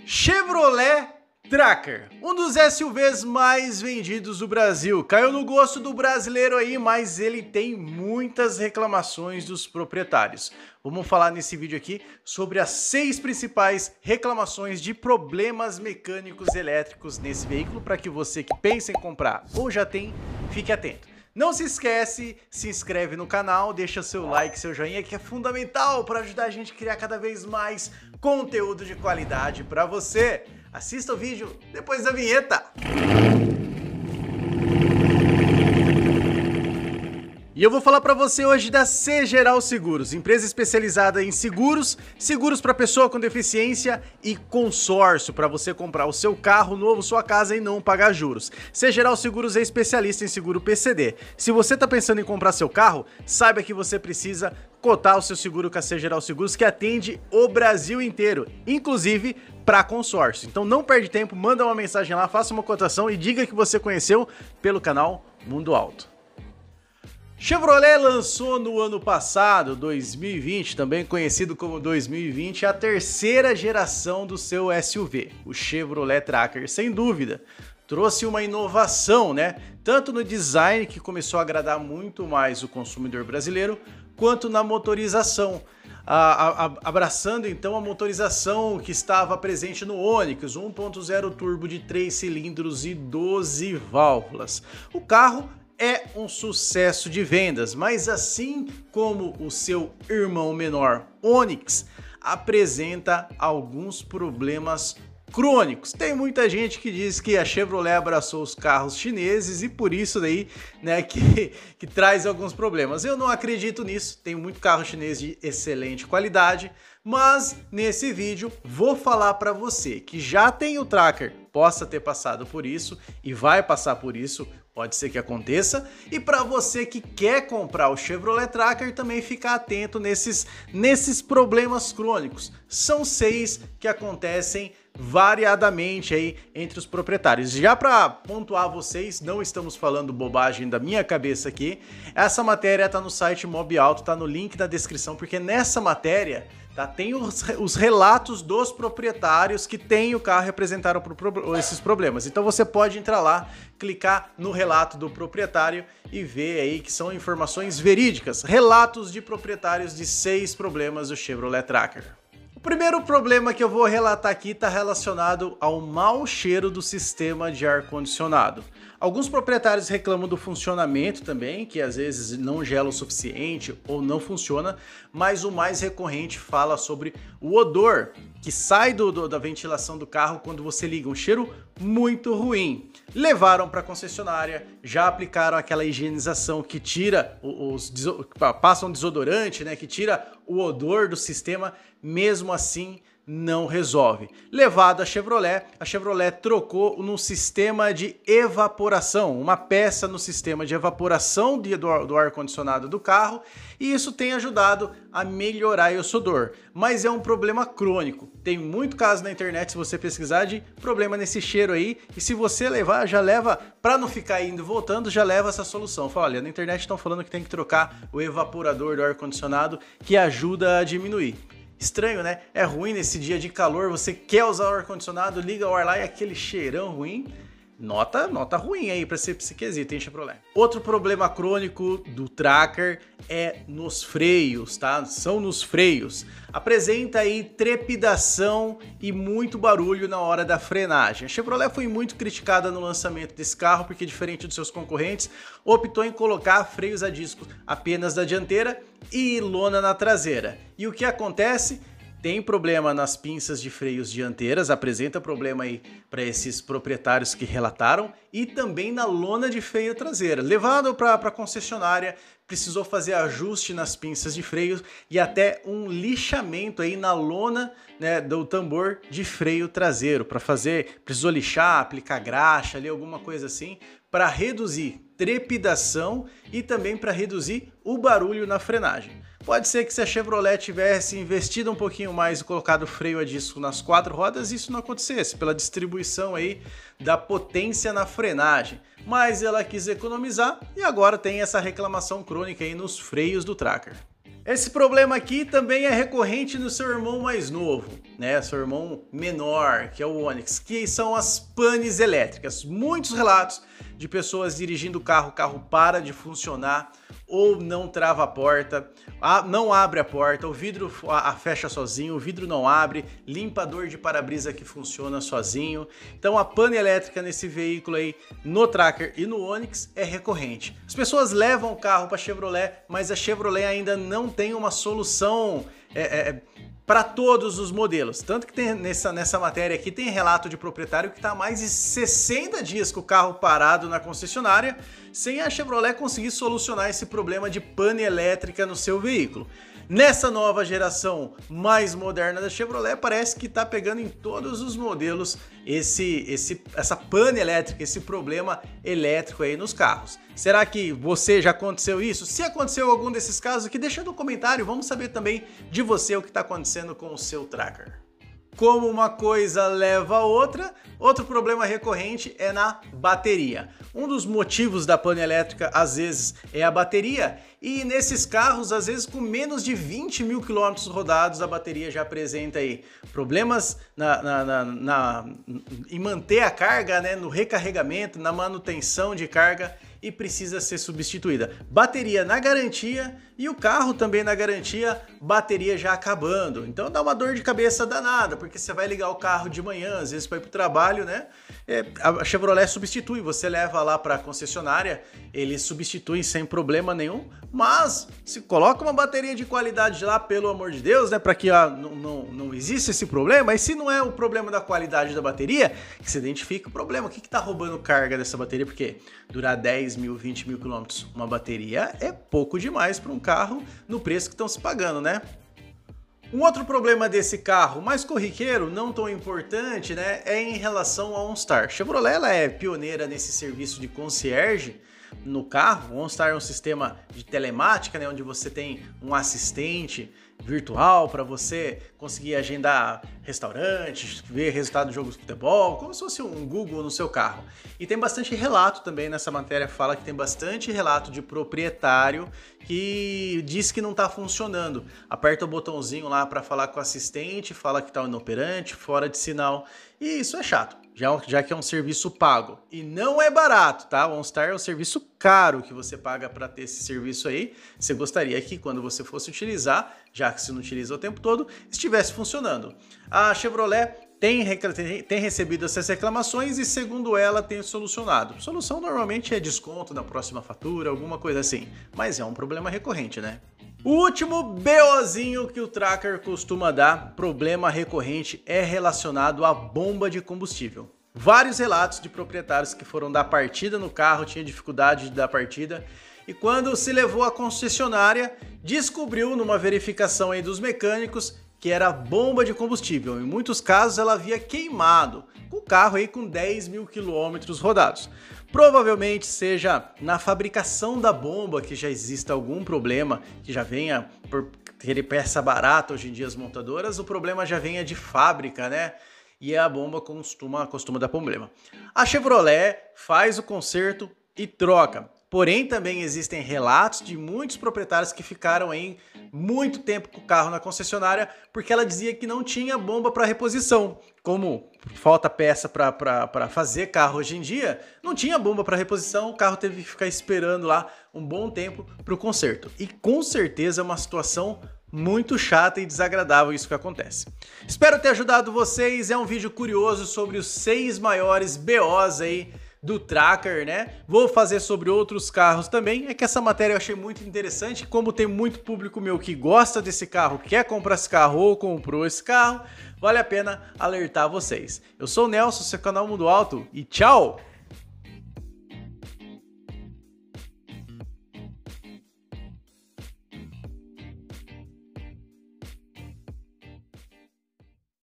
Chevrolet Tracker, um dos SUVs mais vendidos do Brasil. Caiu no gosto do brasileiro aí, mas ele tem muitas reclamações dos proprietários. Vamos falar nesse vídeo aqui sobre as 6 principais reclamações de problemas mecânicos elétricos nesse veículo, para que você que pensa em comprar ou já tem, fique atento. Não se esquece, se inscreve no canal, deixa seu like, seu joinha, que é fundamental para ajudar a gente a criar cada vez mais conteúdo de qualidade para você. Assista o vídeo depois da vinheta. E eu vou falar para você hoje da C Geral Seguros, empresa especializada em seguros para pessoa com deficiência e consórcio para você comprar o seu carro novo, sua casa e não pagar juros. C Geral Seguros é especialista em seguro PCD. Se você está pensando em comprar seu carro, saiba que você precisa cotar o seu seguro com a C Geral Seguros, que atende o Brasil inteiro, inclusive para consórcio. Então não perde tempo, manda uma mensagem lá, faça uma cotação e diga que você conheceu pelo canal Mundo Alto. Chevrolet lançou no ano passado, 2020, também conhecido como 2020, a terceira geração do seu SUV, o Chevrolet Tracker. Sem dúvida, trouxe uma inovação, né? Tanto no design, que começou a agradar muito mais o consumidor brasileiro, quanto na motorização. Abraçando então a motorização que estava presente no Onix, 1.0 turbo de 3 cilindros e 12 válvulas. O carro é um sucesso de vendas, mas assim como o seu irmão menor Onix, apresenta alguns problemas crônicos. Tem muita gente que diz que a Chevrolet abraçou os carros chineses e por isso daí, né, que traz alguns problemas. Eu não acredito nisso, tem muito carro chinês de excelente qualidade, mas nesse vídeo vou falar para você que já tem o Tracker, possa ter passado por isso e vai passar por isso, pode ser que aconteça, e para você que quer comprar o Chevrolet Tracker também ficar atento nesses problemas crônicos. São 6 que acontecem variadamente aí entre os proprietários. Já para pontuar vocês, não estamos falando bobagem da minha cabeça aqui, essa matéria tá no site Mob Auto, tá no link da descrição, porque nessa matéria tem os relatos dos proprietários que têm o carro e apresentaram esses problemas. Então você pode entrar lá, clicar no relato do proprietário e ver aí que são informações verídicas. Relatos de proprietários de 6 problemas do Chevrolet Tracker. O primeiro problema que eu vou relatar aqui está relacionado ao mau cheiro do sistema de ar-condicionado. Alguns proprietários reclamam do funcionamento também, que às vezes não gela o suficiente ou não funciona, mas o mais recorrente fala sobre o odor que sai da ventilação do carro quando você liga, um cheiro muito ruim. Levaram para a concessionária, já aplicaram aquela higienização que tira passa um desodorante, né, que tira o odor do sistema, mesmo assim não resolve. Levado a Chevrolet trocou no sistema de evaporação, uma peça no sistema de evaporação do ar-condicionado do carro, e isso tem ajudado a melhorar esse odor. Mas é um problema crônico. Tem muito caso na internet, se você pesquisar, de problema nesse cheiro aí, e se você levar, já leva, para não ficar indo e voltando, já leva essa solução. Fala, olha, na internet estão falando que tem que trocar o evaporador do ar-condicionado, que ajuda a diminuir. Estranho, né? É ruim nesse dia de calor, você quer usar o ar-condicionado, liga o ar lá e aquele cheirão ruim. Nota ruim aí para esse quesito, hein, Chevrolet? Outro problema crônico do Tracker é nos freios, tá? São nos freios. Apresenta aí trepidação e muito barulho na hora da frenagem. A Chevrolet foi muito criticada no lançamento desse carro porque, diferente dos seus concorrentes, optou em colocar freios a disco apenas da dianteira e lona na traseira. E o que acontece? Tem problema nas pinças de freios dianteiras, apresenta problema aí para esses proprietários que relataram, e também na lona de freio traseira. Levado para a concessionária, precisou fazer ajuste nas pinças de freio e até um lixamento aí na lona, né, do tambor de freio traseiro. Precisou lixar, aplicar graxa ali, alguma coisa assim, para reduzir trepidação e também para reduzir o barulho na frenagem. Pode ser que se a Chevrolet tivesse investido um pouquinho mais e colocado freio a disco nas 4 rodas, isso não acontecesse, pela distribuição aí da potência na frenagem. Mas ela quis economizar e agora tem essa reclamação crônica aí nos freios do Tracker. Esse problema aqui também é recorrente no seu irmão mais novo, né? Seu irmão menor, que é o Onix, que são as panes elétricas. Muitos relatos de pessoas dirigindo o carro para de funcionar ou não trava a porta, não abre a porta, o vidro fecha sozinho, o vidro não abre, limpador de para-brisa que funciona sozinho. Então a pane elétrica nesse veículo aí, no Tracker e no Onix, é recorrente. As pessoas levam o carro para a Chevrolet, mas a Chevrolet ainda não tem uma solução para todos os modelos. Tanto que tem nessa matéria aqui tem relato de proprietário que está há mais de 60 dias com o carro parado na concessionária sem a Chevrolet conseguir solucionar esse problema de pane elétrica no seu veículo. Nessa nova geração mais moderna da Chevrolet, parece que está pegando em todos os modelos essa pane elétrica, esse problema elétrico aí nos carros. Será que você já aconteceu isso? Se aconteceu algum desses casos aqui, deixa no comentário, vamos saber também de você o que está acontecendo com o seu Tracker. Como uma coisa leva a outra, outro problema recorrente é na bateria. Um dos motivos da pane elétrica, às vezes, é a bateria, e nesses carros, às vezes, com menos de 20 mil quilômetros rodados, a bateria já apresenta aí problemas em manter a carga, né, no recarregamento, na manutenção de carga, e precisa ser substituída. Bateria na garantia e o carro também na garantia, bateria já acabando. Então dá uma dor de cabeça danada, porque você vai ligar o carro de manhã, às vezes para ir para o trabalho, né? A Chevrolet substitui, você leva lá para a concessionária, eles substituem sem problema nenhum, mas se coloca uma bateria de qualidade lá, pelo amor de Deus, né? Para que não exista esse problema, e se não é o problema da qualidade da bateria, que você identifica o problema, o que está roubando carga dessa bateria, porque durar 10 mil, 20 mil quilômetros, uma bateria é pouco demais para um carro no preço que estão se pagando, né? Um outro problema desse carro, mais corriqueiro, não tão importante, né, é em relação ao OnStar. Chevrolet ela é pioneira nesse serviço de concierge no carro. O OnStar é um sistema de telemática, né, onde você tem um assistente virtual para você conseguir agendar restaurantes, ver resultado de jogos de futebol, como se fosse um Google no seu carro. E tem bastante relato também nessa matéria, fala que tem bastante relato de proprietário que diz que não está funcionando. Aperta o botãozinho lá para falar com o assistente, fala que está inoperante, fora de sinal, e isso é chato, já que é um serviço pago. E não é barato, tá? O OnStar é um serviço caro que você paga para ter esse serviço aí. Você gostaria que quando você fosse utilizar, já que você não utiliza o tempo todo, estivesse funcionando. A Chevrolet tem recebido essas reclamações e, segundo ela, tem solucionado. Solução normalmente é desconto na próxima fatura, alguma coisa assim, mas é um problema recorrente, né? O último BOzinho que o Tracker costuma dar, problema recorrente, é relacionado à bomba de combustível. Vários relatos de proprietários que foram dar partida no carro, tinham dificuldade de dar partida, e quando se levou à concessionária, descobriu numa verificação aí dos mecânicos que era a bomba de combustível. Em muitos casos ela havia queimado, com o carro aí com 10 mil quilômetros rodados. Provavelmente seja na fabricação da bomba que já exista algum problema, que já venha por ter peça barata hoje em dia as montadoras, o problema já venha de fábrica, né? E a bomba costuma dar problema. A Chevrolet faz o conserto e troca. Porém, também existem relatos de muitos proprietários que ficaram aí muito tempo com o carro na concessionária porque ela dizia que não tinha bomba para reposição. Como falta peça para fazer carro hoje em dia, não tinha bomba para reposição, o carro teve que ficar esperando lá um bom tempo para o conserto. E com certeza é uma situação muito chata e desagradável isso que acontece. Espero ter ajudado vocês, é um vídeo curioso sobre os 6 maiores BOs aí do Tracker, né? Vou fazer sobre outros carros também. É que essa matéria eu achei muito interessante, como tem muito público meu que gosta desse carro, quer comprar esse carro ou comprou esse carro, vale a pena alertar vocês. Eu sou o Nelson, seu canal Mundo Alto, e tchau!